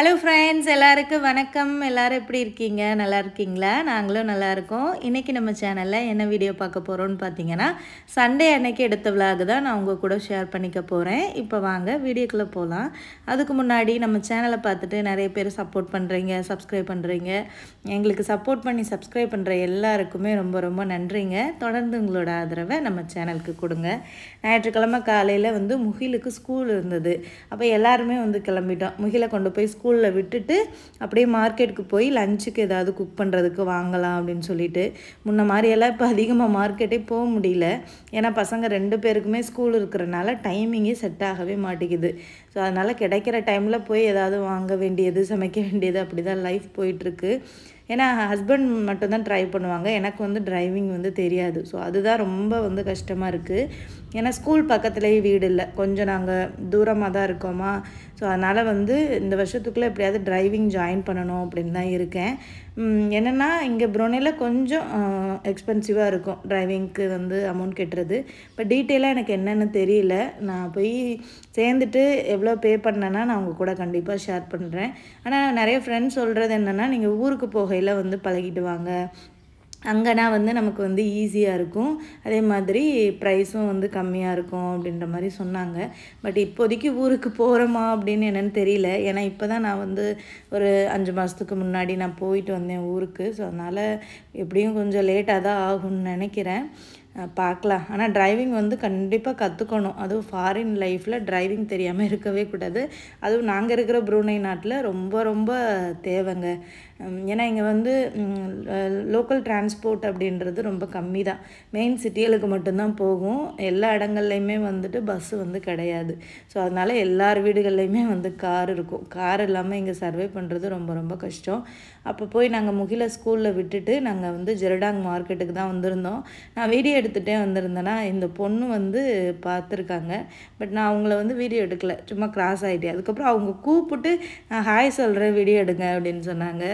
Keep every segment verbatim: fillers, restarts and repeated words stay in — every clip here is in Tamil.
ஹலோ ஃப்ரெண்ட்ஸ், எல்லாருக்கும் வணக்கம். எல்லோரும் எப்படி இருக்கீங்க? நல்லா இருக்கீங்களா? நாங்களும் நல்லா இருக்கோம். இன்றைக்கி நம்ம சேனலில் என்ன வீடியோ பார்க்க போகிறோன்னு பார்த்தீங்கன்னா, சண்டே அன்னைக்கு எடுத்த விலாக் தான் நான் உங்கள் கூட ஷேர் பண்ணிக்க போகிறேன். இப்போ வாங்க வீடியோக்குள்ளே போகலாம். அதுக்கு முன்னாடி நம்ம சேனலை பார்த்துட்டு நிறைய பேர் சப்போர்ட் பண்ணுறீங்க, சப்ஸ்கிரைப் பண்ணுறீங்க. எங்களுக்கு சப்போர்ட் பண்ணி சப்ஸ்கிரைப் பண்ணுற எல்லாருக்குமே ரொம்ப ரொம்ப நன்றிங்க. தொடர்ந்து உங்களோட ஆதரவை நம்ம சேனலுக்கு கொடுங்க. ஞாயிற்றுக்கிழமை காலையில் வந்து முகிலுக்கு ஸ்கூல் இருந்தது. அப்போ எல்லாருமே வந்து கிளம்பிட்டோம். முகிலை கொண்டு போய் ஸ்கூலில் விட்டுட்டு அப்படியே மார்க்கெட்டுக்கு போய் லஞ்சுக்கு ஏதாவது குக் பண்ணுறதுக்கு வாங்கலாம் அப்படின்னு சொல்லிட்டு. முன்ன மாதிரியெல்லாம் இப்போ அதிகமாக மார்க்கெட்டே போக முடியல. ஏன்னா பசங்க ரெண்டு பேருக்குமே ஸ்கூல் இருக்கிறனால டைமிங்கே செட் ஆகவே மாட்டேங்குது. ஸோ அதனால் கிடைக்கிற டைமில் போய் ஏதாவது வாங்க வேண்டியது, சமைக்க வேண்டியது, அப்படி தான் லைஃப் போயிட்டுருக்கு. ஏன்னா ஹஸ்பண்ட் மட்டும்தான் ட்ரைவ் பண்ணுவாங்க. எனக்கு வந்து டிரைவிங் வந்து தெரியாது. ஸோ அதுதான் ரொம்ப வந்து கஷ்டமாக இருக்குது. ஏன்னா ஸ்கூல் பக்கத்துலேயே வீடு இல்லை, கொஞ்சம் நாங்கள் தூரமாக தான் இருக்கோமா. ஸோ அதனால் வந்து இந்த வருஷத்துக்குள்ளே எப்படியாவது டிரைவிங் ஜாயின் பண்ணணும் அப்படின்னு தான் இருக்கேன். என்னென்னா இங்கே புரோனேயில் கொஞ்சம் எக்ஸ்பென்சிவாக இருக்கும் டிரைவிங்க்கு வந்து அமௌண்ட் கட்டுறது. இப்போ டீட்டெயிலாக எனக்கு என்னென்னு தெரியல. நான் போய் சேர்ந்துட்டு எவ்வளோ பே பண்ணேன்னா நான் உங்கள் கூட கண்டிப்பாக ஷேர் பண்ணுறேன். ஆனால் நிறைய ஃப்ரெண்ட்ஸ் சொல்கிறது என்னென்னா, நீங்கள் ஊருக்கு போகையில் வந்து பழகிட்டு வாங்க, அங்கேனா வந்து நமக்கு வந்து ஈஸியாக இருக்கும், அதே மாதிரி ப்ரைஸும் வந்து கம்மியாக இருக்கும் அப்படின்ற மாதிரி சொன்னாங்க. பட் இப்போதைக்கு ஊருக்கு போகிறோமா அப்படின்னு என்னென்னு தெரியல. ஏன்னா இப்போ தான் நான் வந்து ஒரு அஞ்சு மாதத்துக்கு முன்னாடி நான் போயிட்டு வந்தேன் ஊருக்கு. ஸோ அதனால் எப்படியும் கொஞ்சம் லேட்டாக தான் ஆகும்னு நினைக்கிறேன். பார்க்கலாம். ஆனால் டிரைவிங் வந்து கண்டிப்பாக கற்றுக்கணும். அதுவும் ஃபாரின் லைஃப்பில் டிரைவிங் தெரியாமல் இருக்கவே கூடாது. அதுவும் நாங்கள் இருக்கிற புரூனை நாட்டில் ரொம்ப ரொம்ப தேவைங்க. ஏன்னா இங்கே வந்து லோக்கல் டிரான்ஸ்போர்ட் அப்படின்றது ரொம்ப கம்மி தான். மெயின் சிட்டிகளுக்கு மட்டும்தான் போகும். எல்லா இடங்கள்லையுமே வந்துட்டு பஸ்ஸு வந்து கிடையாது. ஸோ அதனால் எல்லார் வீடுகள்லையுமே வந்து கார் இருக்கும். கார் இல்லாமல் இங்கே சர்வே பண்ணுறது ரொம்ப ரொம்ப கஷ்டம். அப்போ போய் நாங்கள் முகில ஸ்கூலில் விட்டுட்டு நாங்கள் வந்து ஜெரடாங் மார்க்கெட்டுக்கு தான் வந்திருந்தோம். நான் வீடியோ எடுத்துகிட்டே வந்திருந்தேன்னா இந்த பொண்ணு வந்து பார்த்துருக்காங்க. பட் நான் அவங்கள வந்து வீடியோ எடுக்கலை, சும்மா கிராஸ் ஆகிட்டேன். அதுக்கப்புறம் அவங்க கூப்பிட்டு நான் ஹாய் சொல்கிறேன், வீடியோ எடுங்க அப்படின்னு சொன்னாங்க.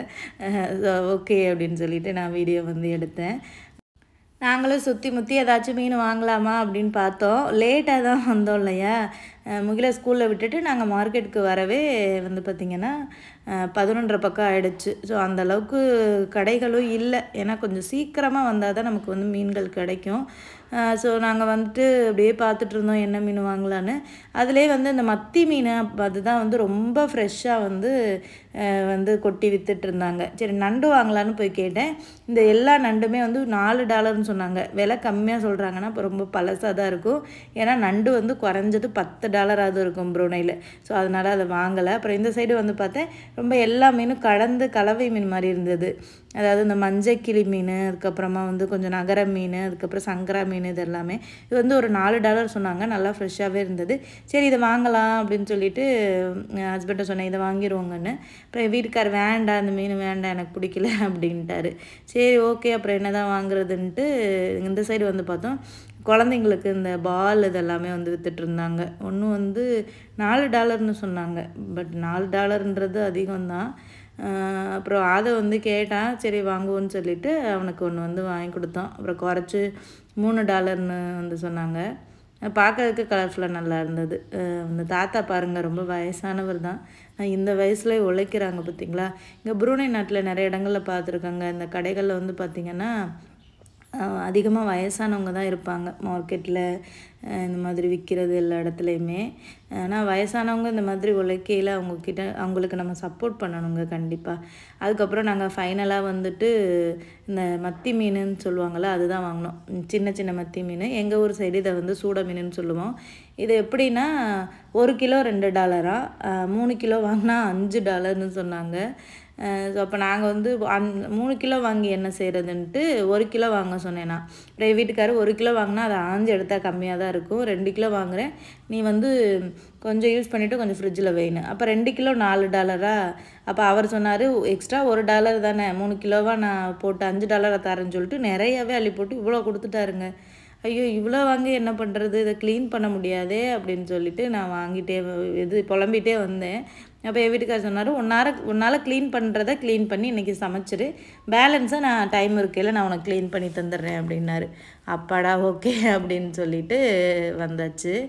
ஓகே அப்படின்னு சொல்லிட்டு நான் வீடியோ வந்து எடுத்தேன். நாங்களும் சுற்றி முற்றி ஏதாச்சும் மீன் வாங்கலாமா அப்படின்னு பார்த்தோம். லேட்டாக தான் வந்தோம் இல்லையா. முகில ஸ்கூலில் விட்டுட்டு நாங்கள் மார்க்கெட்டுக்கு வரவே வந்து பார்த்திங்கன்னா பதினொன்றரை பக்கம் ஆகிடுச்சு. ஸோ அந்தளவுக்கு கடைகளும் இல்லை. ஏன்னா கொஞ்சம் சீக்கிரமாக வந்தால் தான் நமக்கு வந்து மீன்கள் கிடைக்கும். ஸோ நாங்கள் வந்துட்டு அப்படியே பார்த்துட்டு இருந்தோம் என்ன மீன் வாங்கலான்னு. அதிலே வந்து இந்த மத்தி மீன் அதுதான் வந்து ரொம்ப ஃப்ரெஷ்ஷாக வந்து வந்து கொட்டி விற்றுட்டு இருந்தாங்க. சரி நண்டு வாங்கலான்னு போய் கேட்டேன். இந்த எல்லா நண்டுமே வந்து நாலு டாலர்னு சொன்னாங்க. விலை கம்மியாக சொல்கிறாங்கன்னா இப்போ ரொம்ப பழசாக தான் இருக்கும். ஏன்னா நண்டு வந்து குறைஞ்சது பத்து டாலராவது இருக்கும் புரூனையில். ஸோ அதனால் அதை வாங்கலை. அப்புறம் இந்த சைடு வந்து பார்த்தேன், ரொம்ப எல்லா மீனும் கலந்து கலவை மீன் மாதிரி இருந்தது. அதாவது இந்த மஞ்சக்கிளி மீன், அதுக்கப்புறமா வந்து கொஞ்சம் நகர மீன், அதுக்கப்புறம் சங்கரா மீன், இது எல்லாமே இது வந்து ஒரு நாலு டாலர் சொன்னாங்க. நல்லா ஃப்ரெஷ்ஷாகவே இருந்தது. சரி இதை வாங்கலாம் அப்படின்னு சொல்லிட்டு ஹஸ்பண்டை சொன்னேன், இதை வாங்கிடுவோங்கன்னு. அப்புறம் என் வீட்டுக்கார் வேண்டாம், அந்த மீன் வேண்டாம், எனக்கு பிடிக்கல அப்படின்ட்டாரு. சரி ஓகே அப்புறம் என்ன தான் வாங்குறதுன்ட்டு இந்த சைடு வந்து பார்த்தோம். குழந்தைங்களுக்கு இந்த பால் இதெல்லாமே வந்து விற்றுட்டு இருந்தாங்க. ஒன்று வந்து நாலு டாலர்னு சொன்னாங்க. பட் நாலு டாலர்ன்றது அதிகம்தான். அப்புறம் அதை வந்து கேட்டான். சரி வாங்குவோன்னு சொல்லிவிட்டு அவனுக்கு ஒன்று வந்து வாங்கி கொடுத்தோம். அப்புறம் குறைச்சி மூணு டாலர்னு வந்து சொன்னாங்க. பார்க்கறதுக்கு கலர்ஃபுல்லாக நல்லா இருந்தது. அந்த தாத்தா பாருங்கள், ரொம்ப வயசானவர் தான். இந்த வயசுலேயே உழைக்கிறாங்க பார்த்திங்களா. இங்கே புரூனை நாட்டில் நிறைய இடங்களில் பார்த்துருக்காங்க. இந்த கடைகளில் வந்து பார்த்திங்கன்னா அதிகமாக வயசானவங்க தான் இருப்பாங்க மார்க்கெட்டில் இந்த மாதிரி விற்கிறது எல்லா இடத்துலையுமே. ஆனால் வயசானவங்க இந்த மாதிரி உழைக்கையில் அவங்கக்கிட்ட அவங்களுக்கு நம்ம சப்போர்ட் பண்ணணுங்க கண்டிப்பாக. அதுக்கப்புறம் நாங்கள் ஃபைனலாக வந்துட்டு இந்த மத்தி மீனுன்னு சொல்லுவாங்கள்ல, அதுதான் வாங்கினோம். சின்ன சின்ன மத்தி மீன். எங்கள் ஊர் சைடு இதை வந்து சூட மீனுன்னு சொல்லுவோம். இது எப்படின்னா ஒரு கிலோ ரெண்டு டாலரா, மூணு கிலோ வாங்கினா அஞ்சு டாலர்னு சொன்னாங்க. ஸோ அப்போ நாங்கள் வந்து அந் மூணு கிலோ வாங்கி என்ன செய்கிறதுன்ட்டு ஒரு கிலோ வாங்க சொன்னேன் நான். அப்புறம் வீட்டுக்காரர் ஒரு கிலோ வாங்கினா அதை ஆஞ்சு எடுத்தால் கம்மியாக தான் இருக்கும், ரெண்டு கிலோ வாங்குகிறேன், நீ வந்து கொஞ்சம் யூஸ் பண்ணிவிட்டு கொஞ்சம் ஃப்ரிட்ஜில் வைன்னு. அப்போ ரெண்டு கிலோ நாலு டாலரா. அப்போ அவர் சொன்னார், எக்ஸ்ட்ரா ஒரு டாலர் தானே, மூணு கிலோவாக நான் போட்டு அஞ்சு டாலரை தரேன்னு சொல்லிட்டு நிறையவே அள்ளி போட்டு இவ்வளோ கொடுத்துட்டாருங்க. ஐயோ இவ்வளோ வாங்கி என்ன பண்ணுறது, இதை க்ளீன் பண்ண முடியாதே அப்படின்னு சொல்லிட்டு நான் வாங்கிட்டே இது புலம்பிகிட்டே வந்தேன். அப்போ என் வீட்டுக்காரர் சொன்னார், ஒன்னார உன்னால் க்ளீன் பண்ணுறதை க்ளீன் பண்ணி இன்றைக்கி சமைச்சிரு, பேலன்ஸை நான் டைம் இருக்கையில் நான் உனக்கு க்ளீன் பண்ணி தந்துடுறேன் அப்படின்னாரு. அப்பாடா ஓகே அப்படின்னு சொல்லிட்டு வந்தாச்சு.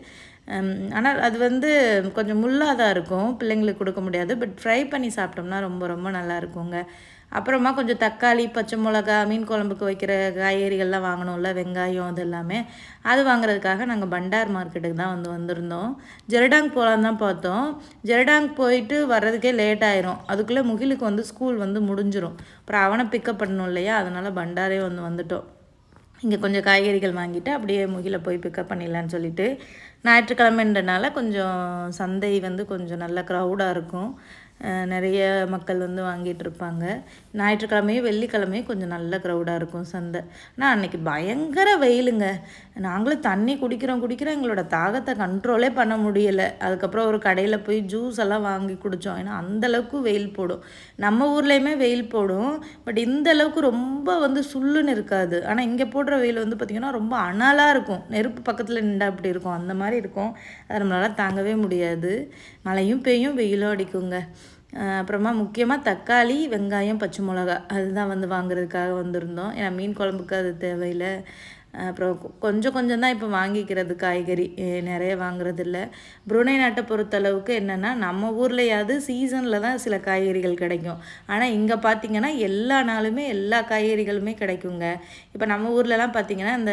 ஆனால் அது வந்து கொஞ்சம் முள்ளாக தான் இருக்கும், பிள்ளைங்களுக்கு கொடுக்க முடியாது. பட் ஃப்ரை பண்ணி சாப்பிட்டோம்னா ரொம்ப ரொம்ப நல்லா இருக்குங்க. அப்புறமா கொஞ்சம் தக்காளி, பச்சை மிளகா, மீன் குழம்புக்கு வைக்கிற காய்கறிகள்லாம் வாங்கணும்ல, வெங்காயம் அது எல்லாமே, அது வாங்குறதுக்காக நாங்கள் பண்டார் மார்க்கெட்டுக்கு தான் வந்து வந்திருந்தோம். ஜெரடாங் போகலான்னு தான் பார்த்தோம். ஜெரடாங் போயிட்டு வர்றதுக்கே லேட் ஆயிரும். அதுக்குள்ளே முகிலுக்கு வந்து ஸ்கூல் வந்து முடிஞ்சிடும். அப்புறம் அவனை பிக்கப் பண்ணணும் இல்லையா, அதனால் பண்டாரே வந்து வந்துட்டோம். இங்கே கொஞ்சம் காய்கறிகள் வாங்கிட்டு அப்படியே முகில போய் பிக்கப் பண்ணிடலான்னு சொல்லிட்டு, ஞாயிற்றுக்கிழமைன்றனால கொஞ்சம் சந்தை வந்து கொஞ்சம் நல்ல க்ரௌடாக இருக்கும். நிறைய மக்கள் வந்து வாங்கிட்டு இருப்பாங்க. ஞாயிற்றுக்கிழமையும் வெள்ளிக்கிழமையும் கொஞ்சம் நல்ல க்ரௌடாக இருக்கும் சந்தை. ஆனால் அன்றைக்கி பயங்கர வெயிலுங்க. நாங்களும் தண்ணி குடிக்கிறோம் குடிக்கிறோம் எங்களோட தாகத்தை கண்ட்ரோலே பண்ண முடியலை. அதுக்கப்புறம் ஒரு கடையில் போய் ஜூஸ் எல்லாம் வாங்கி குடித்தோம். ஏன்னா அந்தளவுக்கு வெயில் போடும். நம்ம ஊர்லேயுமே வெயில் போடும், பட் இந்த அளவுக்கு ரொம்ப வந்து சுள்ளுன்னு இருக்காது. ஆனால் இங்கே போடுற வெயில் வந்து பார்த்திங்கன்னா ரொம்ப அனலாக இருக்கும். நெருப்பு பக்கத்தில் நின்றா அப்படி இருக்கும், அந்த மாதிரி இருக்கும். அதை நம்மளால் தாங்கவே முடியாது. மழையும் பெய்யும், வெயிலும் அடிக்குங்க. அப்புறமா முக்கியமாக தக்காளி, வெங்காயம், பச்சை மிளகா அதுதான் வந்து வாங்குறதுக்காக வந்திருந்தோம். ஏன்னா மீன் குழம்புக்கு அது தேவையில்லை. அப்புறம் கொஞ்சம் கொஞ்சம் தான் இப்போ வாங்கிக்கிறது காய்கறி, நிறைய வாங்குறதில்ல. புருனை நாட்டை பொறுத்தளவுக்கு என்னென்னா, நம்ம ஊர்லையாவது சீசனில் தான் சில காய்கறிகள் கிடைக்கும். ஆனால் இங்கே பார்த்திங்கன்னா எல்லா நாளுமே எல்லா காய்கறிகளுமே கிடைக்குங்க. இப்போ நம்ம ஊர்லலாம் பார்த்திங்கன்னா இந்த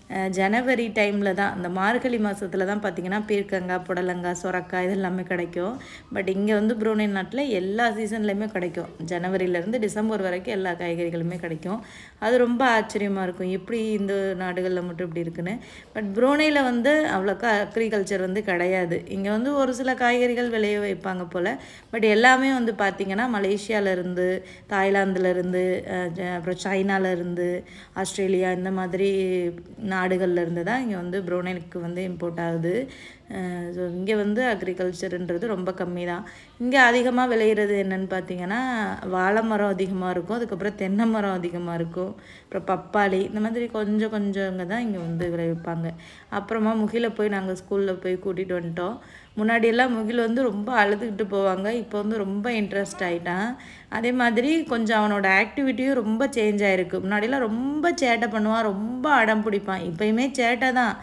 ஜனவரி டைமில் தான், இந்த மார்கழி மாதத்தில் தான் பார்த்திங்கன்னா பீர்க்கங்காய், புடலங்காய், சொரக்காய் இதெல்லாமே கிடைக்கும். பட் இங்கே வந்து புருனை நாட்டில் எல்லா சீசன்லேயுமே கிடைக்கும். ஜனவரியிலேருந்து டிசம்பர் வரைக்கும் எல்லா காய்கறிகளுமே கிடைக்கும். அது ரொம்ப ஆச்சரியமாக இருக்கும், எப்படி இந்த நாடுகளில் மட்டும் இப்படி இருக்குன்னு. பட் புருனையில் வந்து அவ்வளோக்கா அக்ரிகல்ச்சர் வந்து கிடையாது. இங்கே வந்து ஒரு சில காய்கறிகள் விளைய வைப்பாங்க போல். பட் எல்லாமே வந்து பார்த்திங்கன்னா மலேசியாவிலேருந்து, தாய்லாந்துலேருந்து, அப்புறம் சைனாவிலேருந்து, ஆஸ்திரேலியா இந்த மாதிரி நாடுகள்லேருந்து தான் இங்கே வந்து புருனைக்கு வந்து இம்போர்ட் ஆகுது. ஸோ இங்கே வந்து அக்ரிகல்ச்சருன்றது ரொம்ப கம்மி தான். இங்கே அதிகமாக விளையிறது என்னென்னு பார்த்திங்கன்னா வாழை மரம் அதிகமாக இருக்கும், அதுக்கப்புறம் தென்னை மரம் அதிகமாக இருக்கும், அப்புறம் பப்பாளி இந்த மாதிரி கொஞ்சம் கொஞ்சங்க தான் இங்கே வந்து விளைவிப்பாங்க. அப்புறமா முகில போய் நாங்கள் ஸ்கூலில் போய் கூட்டிகிட்டு வந்துட்டோம். முன்னாடியெல்லாம் முகில் வந்து ரொம்ப அழுதுகிட்டு போவாங்க, இப்போ வந்து ரொம்ப இன்ட்ரெஸ்ட் ஆகிட்டான். அதே மாதிரி கொஞ்சம் அவனோட ஆக்டிவிட்டியும் ரொம்ப சேஞ்ச் ஆகிருக்கு. முன்னாடியெல்லாம் ரொம்ப சேட்டை பண்ணுவான், ரொம்ப அடம் பிடிப்பான். இப்போயுமே சேட்டை தான்,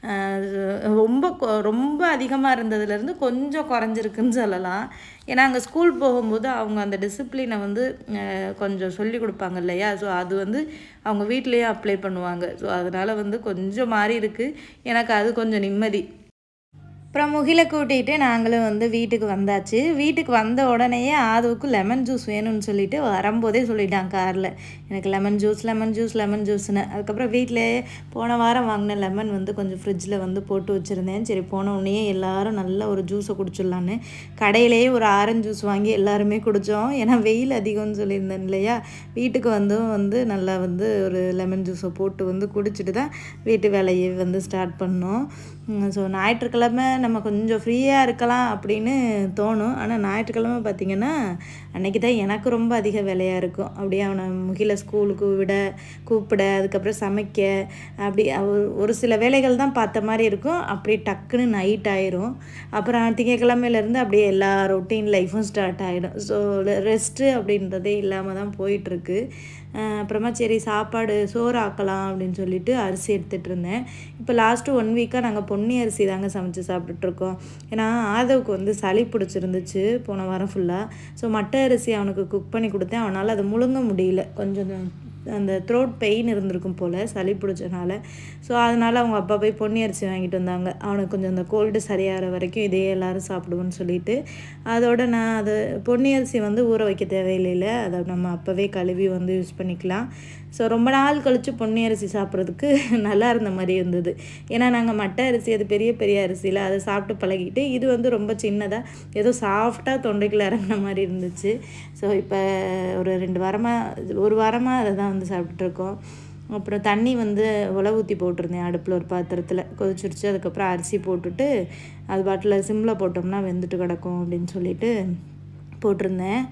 ரொம்ப ரொம்ப அதிகமாக இருந்ததுலேருந்து கொஞ்சம் குறைஞ்சிருக்குன்னு சொல்லலாம். ஏன்னா அங்கே ஸ்கூல் போகும்போது அவங்க அந்த டிசிப்ளினை வந்து கொஞ்சம் சொல்லி கொடுப்பாங்க இல்லையா, ஸோ அது வந்து அவங்க வீட்லேயே அப்ளை பண்ணுவாங்க. ஸோ அதனால் வந்து கொஞ்சம் மாறி இருக்குது. எனக்கு அது கொஞ்சம் நிம்மதி. அப்புறம் முகிலை கூட்டிகிட்டு நாங்களும் வந்து வீட்டுக்கு வந்தாச்சு. வீட்டுக்கு வந்த உடனேயே ஆதுவுக்கு லெமன் ஜூஸ் வேணும்னு சொல்லிட்டு வரும்போதே சொல்லிட்டான் காரில், எனக்கு lemon juice lemon juice lemon ஜூஸ்னு. அதுக்கப்புறம் வீட்டிலே போன வாரம் வாங்கின லெமன் வந்து கொஞ்சம் ஃப்ரிட்ஜில் வந்து போட்டு வச்சுருந்தேன். சரி போன உடனே எல்லோரும் நல்ல ஒரு ஜூஸை குடிச்சிடலான்னு கடையிலேயே ஒரு ஆரஞ்சு ஜூஸ் வாங்கி எல்லாருமே குடித்தோம். ஏன்னா வெயில் அதிகம்னு சொல்லியிருந்தேன் இல்லையா, வீட்டுக்கு வந்தும் வந்து நல்லா வந்து ஒரு லெமன் ஜூஸை போட்டு வந்து குடிச்சிட்டு தான் வீட்டு வேலையை வந்து ஸ்டார்ட் பண்ணோம். ஸோ ஞாயிற்றுக்கிழமை நம்ம கொஞ்சம் ஃப்ரீயாக இருக்கலாம் அப்படின்னு தோணும். ஆனால் ஞாயிற்றுக்கிழமை பார்த்திங்கன்னா அன்றைக்கி தான் எனக்கு ரொம்ப அதிக வேலையாக இருக்கும். அப்படியே அவனை முகில ஸ்கூலுக்கு விட, கூப்பிட, அதுக்கப்புறம் சமைக்க, அப்படி ஒரு சில வேலைகள் தான் பார்த்த மாதிரி இருக்கும். அப்படியே டக்குன்னு நைட் ஆயிரும். அப்புறம் திங்கக்கிழமையிலேருந்து அப்படியே எல்லா ரொட்டீன் லைஃப்பும் ஸ்டார்ட் ஆகிடும். ஸோ ரெஸ்ட்டு அப்படின்றதே இல்லாமல் தான் போயிட்டுருக்கு. அப்புறமா சரி சாப்பாடு சோறு ஆக்கலாம் அப்படின்னு சொல்லிட்டு அரிசி எடுத்துகிட்டு இருந்தேன். இப்போ லாஸ்ட்டு ஒன் வீக்காக நாங்கள் பொன்னி அரிசி தாங்க சமைச்சு சாப்பிட்டுட்ருக்கோம். ஏன்னா ஆதவுக்கு வந்து சளி பிடிச்சிருந்துச்சு போன வாரம் ஃபுல்லாக. ஸோ மட்டை அரிசி அவனுக்கு குக் பண்ணி கொடுத்தேன், அவனால் அதை முழுங்க முடியல, கொஞ்சம் அந்த த்ரோட் பெயின் இருந்திருக்கும் போல் சளி பிடிச்சனால. ஸோ அதனால் அவங்க அப்பா போய் பொன்னி அரிசி வாங்கிட்டு வந்தாங்க. அவனுக்கு கொஞ்சம் அந்த கோல்டு சரியாகிற வரைக்கும் இதே எல்லோரும் சாப்பிடுவோன்னு சொல்லிட்டு. அதோட நான் அது பொன்னி அரிசி வந்து ஊற வைக்க தேவையில்லைல, அதை நம்ம அப்போவே கழுவி வந்து யூஸ் பண்ணிக்கலாம். ஸோ ரொம்ப நாள் கழித்து பொன்னி அரிசி சாப்பிட்றதுக்கு நல்லா இருந்த மாதிரி இருந்தது. ஏன்னா நாங்கள் மட்டை அரிசி அது பெரிய பெரிய அரிசியில் அதை சாப்பிட்டு பழகிட்டு, இது வந்து ரொம்ப சின்னதாக ஏதோ சாஃப்டாக தொண்டைக்குள்ள இறங்கின மாதிரி இருந்துச்சு. ஸோ இப்போ ஒரு ரெண்டு வாரமாக ஒரு வாரமாக அதை தான் வந்து சாப்பிட்டுருக்கோம். அப்புறம் தண்ணி வந்து உலை ஊற்றி போட்டிருந்தேன் அடுப்பில் ஒரு பாத்திரத்தில், கொதிச்சிருச்சு. அதுக்கப்புறம் அரிசி போட்டுட்டு அது பாட்டில் சிம்மில் போட்டோம்னா வெந்துட்டு கிடக்கும் அப்படின்னு சொல்லிட்டு போட்டிருந்தேன்.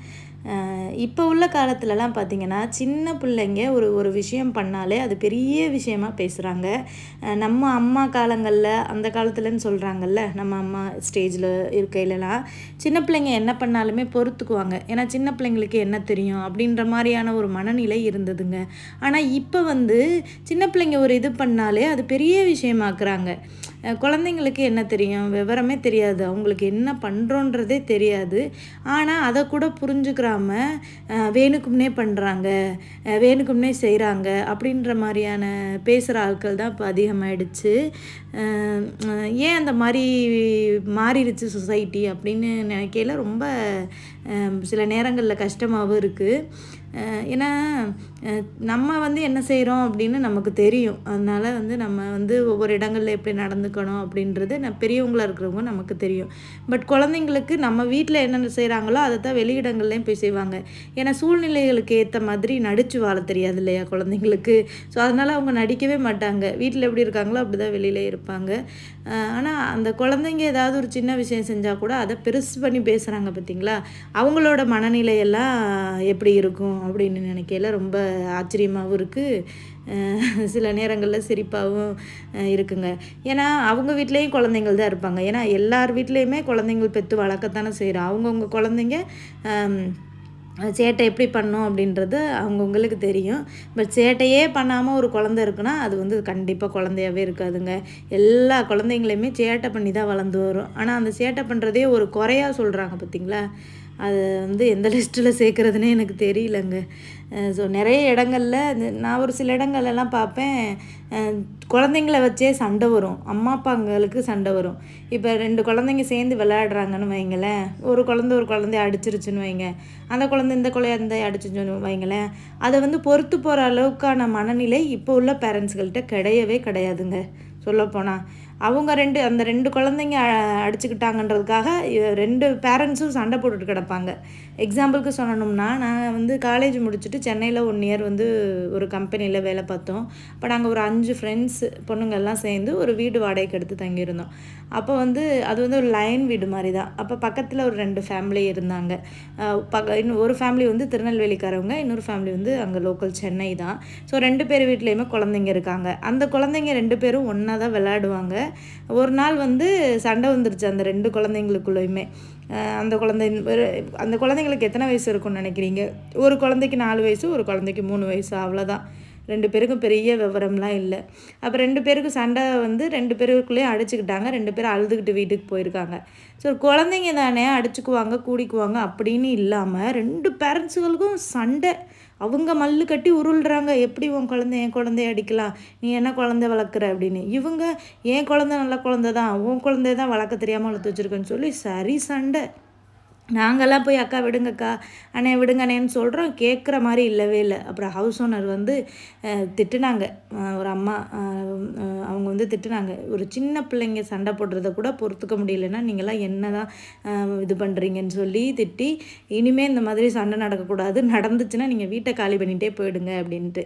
இப்போ உள்ள காலத்துலலாம் பார்த்திங்கன்னா சின்ன பிள்ளைங்க ஒரு ஒரு விஷயம் பண்ணாலே அது பெரிய விஷயமாக பேசுகிறாங்க. நம்ம அம்மா காலங்களில் அந்த காலத்துலன்னு சொல்கிறாங்கல்ல, நம்ம அம்மா ஸ்டேஜில் இருக்கையிலலாம் சின்ன பிள்ளைங்க என்ன பண்ணாலுமே பொறுத்துக்குவாங்க. ஏன்னா சின்ன பிள்ளைங்களுக்கு என்ன தெரியும் அப்படின்ற மாதிரியான ஒரு மனநிலை இருந்ததுங்க. ஆனால் இப்போ வந்து சின்ன பிள்ளைங்க ஒரு இது பண்ணாலே அது பெரிய விஷயமாக்குறாங்க. குழந்தைங்களுக்கு என்ன தெரியும்? விவரமே தெரியாது. அவங்களுக்கு என்ன பண்ணுறோன்றதே தெரியாது. ஆனால் அதை கூட புரிஞ்சுக்கிறாம வேணுக்கும்னே பண்ணுறாங்க, வேணுக்கும்னே செய்கிறாங்க அப்படின்ற மாதிரியான பேசுகிற ஆட்கள் தான் இப்போ அதிகமாகிடுச்சு. ஏன் அந்த மாதிரி மாறிடுச்சு சொசைட்டி அப்படின்னு நினைக்கையில் ரொம்ப சில நேரங்களில் கஷ்டமாகவும் இருக்குது. ஏன்னா நம்ம வந்து என்ன செய்கிறோம் அப்படின்னு நமக்கு தெரியும். அதனால் வந்து நம்ம வந்து ஒவ்வொரு இடங்களில் எப்படி நடந்துக்கணும் அப்படின்றது நான் பெரியவங்களாக இருக்கிறவங்க நமக்கு தெரியும். பட் குழந்தைங்களுக்கு நம்ம வீட்டில் என்னென்ன செய்கிறாங்களோ அதை தான் வெளியிடங்கள்லேயும் போய் செய்வாங்க. ஏன்னா சூழ்நிலைகளுக்கு ஏற்ற மாதிரி நடித்து வாழ தெரியாது இல்லையா குழந்தைங்களுக்கு. ஸோ அதனால் அவங்க நடிக்கவே மாட்டாங்க. வீட்டில் எப்படி இருக்காங்களோ அப்படி தான் வெளியிலே இருப்பாங்க. ஆனால் அந்த குழந்தைங்க ஏதாவது ஒரு சின்ன விஷயம் செஞ்சால் கூட அதை பெருசு பண்ணி பேசுகிறாங்க பார்த்தீங்களா? அவங்களோட மனநிலையெல்லாம் எப்படி இருக்கும் அப்படின்னு நினைக்கையில் ரொம்ப ஆச்சரியமாகவும் இருக்குது. சில நேரங்களில் சிரிப்பாகவும் இருக்குங்க. ஏன்னா அவங்க வீட்லேயும் குழந்தைங்கள் தான் இருப்பாங்க. ஏன்னா எல்லார் வீட்லேயுமே குழந்தைங்கள் பெற்று வளர்க்கத்தானே செய்கிறோம். அவங்கவுங்க குழந்தைங்க சேட்டை எப்படி பண்ணணும் அப்படின்றது அவங்கவுங்களுக்கு தெரியும். பட் சேட்டையே பண்ணாமல் ஒரு குழந்தை இருக்குன்னா அது வந்து கண்டிப்பாக குழந்தையாகவே இருக்காதுங்க. எல்லா குழந்தைங்களையுமே சேட்டை பண்ணி தான் வளர்ந்து வரும். ஆனால் அந்த சேட்டை பண்ணுறதே ஒரு குறையாக சொல்கிறாங்க பார்த்தீங்களா? அது வந்து எந்த லிஸ்ட்டில் சேர்க்குறதுனே எனக்கு தெரியலங்க. ஸோ நிறைய இடங்களில் நான் ஒரு சில இடங்கள்லாம் பார்ப்பேன், குழந்தைங்கள வச்சே சண்டை வரும். அம்மா அப்பாங்களுக்கு சண்டை வரும். இப்போ ரெண்டு குழந்தைங்க சேர்ந்து விளையாடுறாங்கன்னு வைங்களேன், ஒரு குழந்தை ஒரு குழந்தைய அடிச்சிருச்சுன்னு வைங்க, அந்த குழந்தை இந்த குழந்தைய அடிச்சிச்சுன்னு வைங்களேன், அதை வந்து பொறுத்து போகிற அளவுக்கான மனநிலை இப்போ உள்ள பேரண்ட்ஸ்கள்கிட்ட கிடையவே கிடையாதுங்க. சொல்லப்போனால் அவங்க ரெண்டு அந்த ரெண்டு குழந்தைங்க அடிச்சுக்கிட்டாங்கன்றதுக்காக ரெண்டு பேரண்ட்ஸும் சண்டை போட்டுட்டு கிடப்பாங்க. எக்ஸாம்பிளுக்கு சொல்லணும்னா, நான் வந்து காலேஜ் முடிச்சுட்டு சென்னையில் ஒன் இயர் வந்து ஒரு கம்பெனியில் வேலை பார்த்தோம். அப்போ நாங்கள் ஒரு அஞ்சு ஃப்ரெண்ட்ஸ் பொண்ணுங்கள்லாம் சேர்ந்து ஒரு வீடு வாடகைக்கு எடுத்து தங்கியிருந்தோம். அப்போ வந்து அது வந்து ஒரு லைன் வீடு மாதிரி தான். அப்போ பக்கத்தில் ஒரு ரெண்டு ஃபேமிலி இருந்தாங்க. பக்க இன்னும் ஒரு ஃபேமிலி வந்து திருநெல்வேலிக்காரவங்க, இன்னொரு ஃபேமிலி வந்து அங்கே லோக்கல் சென்னை தான். ஸோ ரெண்டு பேர் வீட்லேயுமே குழந்தைங்க இருக்காங்க. அந்த குழந்தைங்க ரெண்டு பேரும் ஒன்றா தான் விளையாடுவாங்க. ஒரு நாள் வந்து சண்டை வந்துருச்சு அந்த ரெண்டு குழந்தைங்களுக்குள்ளேயுமே. அந்த குழந்தை அந்த குழந்தைங்களுக்கு எத்தனை வயசு இருக்கும்னு நினைக்கிறீங்க? ஒரு குழந்தைக்கு நாலு வயசு, ஒரு குழந்தைக்கு மூணு வயசு, அவ்வளோதான். ரெண்டு பேருக்கும் பெரிய விவரம்லாம் இல்லை. அப்போ ரெண்டு பேருக்கு சண்டை வந்து ரெண்டு பேருக்குள்ளேயும் அடிச்சுக்கிட்டாங்க. ரெண்டு பேரும் அழுதுகிட்டு வீட்டுக்கு போயிருக்காங்க. ஸோ குழந்தைங்க தானே அடிச்சுக்குவாங்க, கூடிக்குவாங்க அப்படின்னு இல்லாமல் ரெண்டு பேரண்ட்ஸுகளுக்கும் சண்டை. அவங்க மல்லு கட்டி உருள்றாங்க. எப்படி உன் குழந்தை என் குழந்தைய அடிக்கலாம், நீ என்ன குழந்தை வளர்க்குற அப்படின்னு. இவங்க என் குழந்தை நல்ல குழந்தை தான், உன் குழந்தைய தான் வளர்க்க தெரியாமல் வளர்த்து வச்சுருக்கேன்னு சொல்லி சரி சண்டை. நாங்கள்லாம் போய் அக்கா விடுங்கக்கா, அண்ணே விடுங்க அண்ணேன்னு சொல்கிறோம். கேட்குற மாதிரி இல்லவே இல்லை. அப்புறம் ஹவுஸ் ஓனர் வந்து திட்டுனாங்க. ஒரு அம்மா அவங்க வந்து திட்டுனாங்க, ஒரு சின்ன பிள்ளைங்க சண்டை போடுறத கூட பொறுத்துக்க முடியலன்னா நீங்களாம் என்ன தான் இது பண்ணுறீங்கன்னு சொல்லி திட்டி, இனிமேல் இந்த மாதிரி சண்டை நடக்கக்கூடாது, நடந்துச்சுன்னா நீங்கள் வீட்டை காலி பண்ணிகிட்டே போயிடுங்க அப்படின்ட்டு.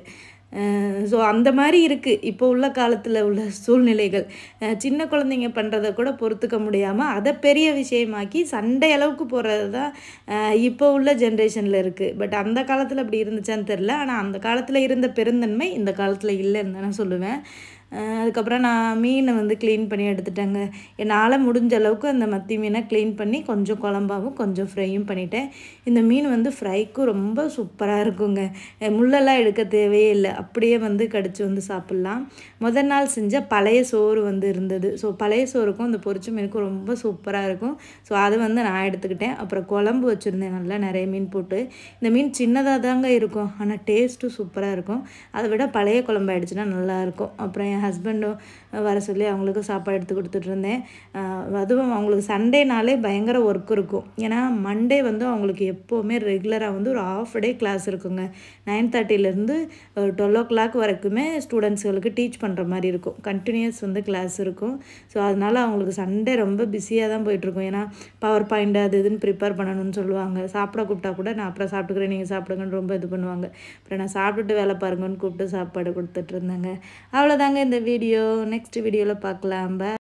ஸோ அந்த மாதிரி இருக்குது இப்போ உள்ள காலத்தில் உள்ள சூழ்நிலைகள். சின்ன குழந்தைங்க பண்ணுறத கூட பொறுத்துக்க முடியாமல் அதை பெரிய விஷயமாக்கி சண்டை அளவுக்கு போகிறது தான் இப்போ உள்ள ஜென்ரேஷனில் இருக்குது. பட் அந்த காலத்தில் அப்படி இருந்துச்சான்னு தெரில. ஆனால் அந்த காலத்தில் இருந்த பெருந்தன்மை இந்த காலத்தில் இல்லைன்னு தான் நான் சொல்லுவேன். அதுக்கப்புறம் நான் மீனை வந்து க்ளீன் பண்ணி எடுத்துட்டேங்க. என்னால் முடிஞ்ச அளவுக்கு அந்த மத்தி மீனை க்ளீன் பண்ணி கொஞ்சம் குழம்பாகவும் கொஞ்சம் ஃப்ரையும் பண்ணிட்டேன். இந்த மீன் வந்து ஃப்ரைக்கும் ரொம்ப சூப்பராக இருக்குங்க. முள்ளெல்லாம் எடுக்க தேவையே இல்லை, அப்படியே வந்து கடிச்சு வந்து சாப்பிட்லாம். முதல் நாள் செஞ்ச பழைய சோறு வந்து இருந்தது. ஸோ பழைய சோறுக்கும் இந்த பொரிச்ச மீனுக்கும் ரொம்ப சூப்பராக இருக்கும். ஸோ அது வந்து நான் எடுத்துக்கிட்டேன். அப்புறம் குழம்பு வச்சுருந்தேன் நல்லா நிறைய மீன் போட்டு. இந்த மீன் சின்னதாக தாங்க இருக்கும், ஆனால் டேஸ்ட்டும் சூப்பராக இருக்கும். அதை விட பழைய குழம்பு ஆயிடுச்சுன்னா நல்லாயிருக்கும். அப்புறம் என் ஹஸ்பண்டும் வர சொல்லி அவங்களுக்கு சாப்பாடு எடுத்து கொடுத்துட்டு இருந்தேன். அதுவும் அவங்களுக்கு சண்டேனாலே பயங்கர ஒர்க் இருக்கும். ஏன்னா மண்டே வந்து அவங்களுக்கு எப்போவுமே ரெகுலராக வந்து ஒரு ஆஃப் டே கிளாஸ் இருக்குங்க. நைன் தேர்ட்டிலேருந்து டுவெல் ஓ கிளாக் வரைக்குமே ஸ்டூடெண்ட்ஸுகளுக்கு டீச் பண்ணுற மாதிரி இருக்கும். கண்டினியூஸ் வந்து கிளாஸ் இருக்கும். ஸோ அதனால் அவங்களுக்கு சண்டே ரொம்ப பிஸியாக தான் போயிட்டுருக்கும். ஏன்னா பவர் பாயிண்ட் அது இதுன்னு ப்ரிப்பேர் பண்ணணும்னு சொல்லுவாங்க. சாப்பிட கூப்பிட்டா கூட நான் அப்புறம் சாப்பிட்டுக்கிறேன், நீங்கள் சாப்பிடுங்கன்னு ரொம்ப இது பண்ணுவாங்க. அப்புறம் நான் சாப்பிட்டுட்டு வேலை பாருங்கன்னு கூப்பிட்டு சாப்பாடு கொடுத்துட்டு இருந்தேங்க. அவ்வளோதாங்க இந்த வீடியோ. நெக்ஸ்ட் வீடியோவில் பார்க்கலாம். பை.